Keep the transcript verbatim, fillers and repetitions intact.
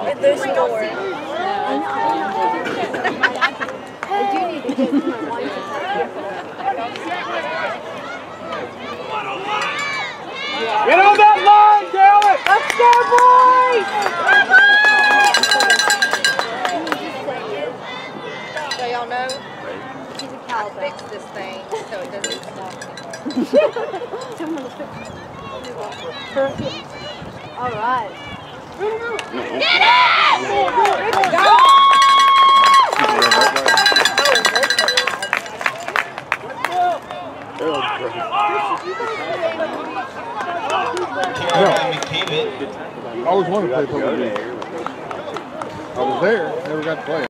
There's more. I do need to get to my wife. Get on that line, Galen! Let's go, boys! So y'all know, She's a I cowbell. fixed this thing so it doesn't stop. Perfect. All right. Get it! Good job! I always wanted to play football. I was there, never got to play.